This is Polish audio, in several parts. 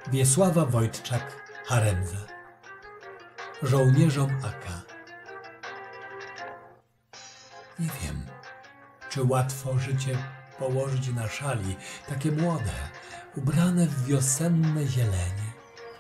Wiesława Wojtczak-Haremza. Żołnierzom AK. Nie wiem, czy łatwo życie położyć na szali, takie młode, ubrane w wiosenne zielenie.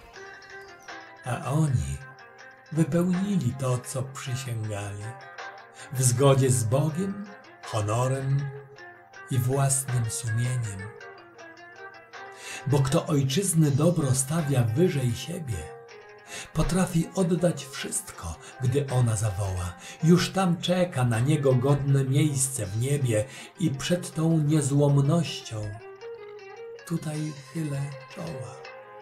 A oni wypełnili to, co przysięgali, w zgodzie z Bogiem, honorem i własnym sumieniem. Bo kto ojczyzny dobro stawia wyżej siebie, potrafi oddać wszystko, gdy ona zawoła. Już tam czeka na niego godne miejsce w niebie i przed tą niezłomnością tutaj chylę czoła.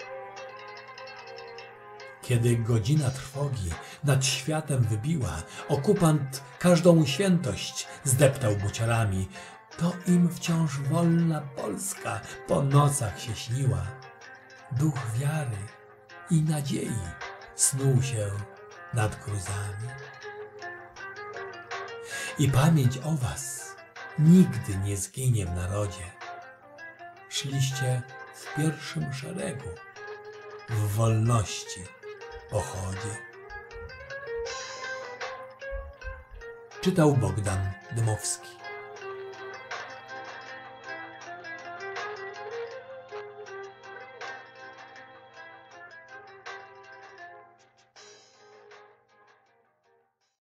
Kiedy godzina trwogi nad światem wybiła, okupant każdą świętość zdeptał buciorami, to im wciąż wolna Polska po nocach się śniła. Duch wiary i nadziei snuł się nad gruzami. I pamięć o was nigdy nie zginie w narodzie. Szliście w pierwszym szeregu w wolności pochodzie. Czytał Bogdan Dmowski.